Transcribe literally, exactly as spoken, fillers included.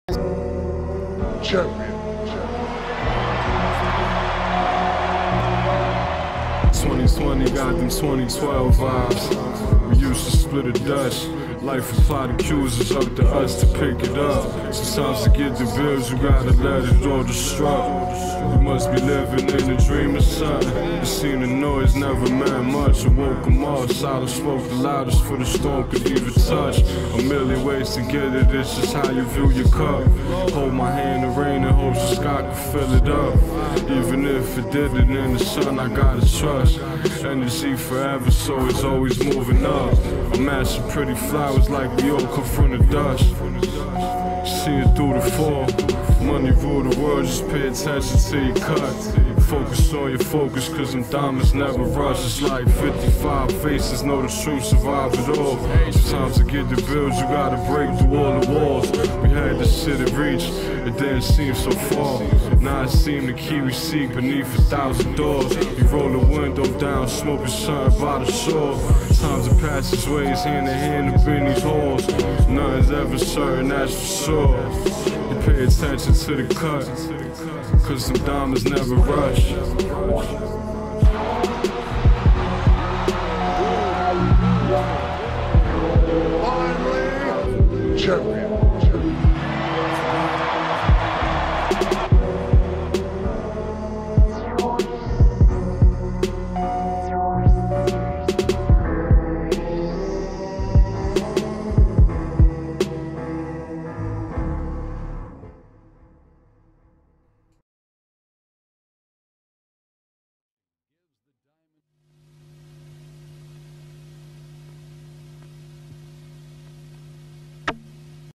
Champion. twenty twenty got them twenty twelve vibes. We used to split a Dutch. Life applied accusers up to us to pick it up. Sometimes to get the bills, you gotta let it all destruct. You must be living in a dream or something. You seen the noise, never meant much. I woke them up, silence spoke the loudest for the storm could even touch. A million ways to get it, it's just how you view your cup. Hold my hand in the rain and hope the sky can fill it up. Even if it didn't in the sun, I gotta trust. Energy forever, so it's always moving up. I'm matching pretty flowers like we all come from the dust. See it through the fall. Money rule the world, just pay attention till you cut. Focus on your focus, cause them diamonds never rush. It's like fifty-five faces, know the truth, survive it all. Sometimes to get the bills, you gotta break through all the walls. We had this shit at reach, it didn't seem so far. Now it seemed the key we seek beneath a thousand doors. We roll the window down, smoking something by the shore. Times and passageways, hand in hand up in these halls. Nothing's ever certain, that's for sure. You pay attention to the cut, cause some diamonds never rush. Finally, champion.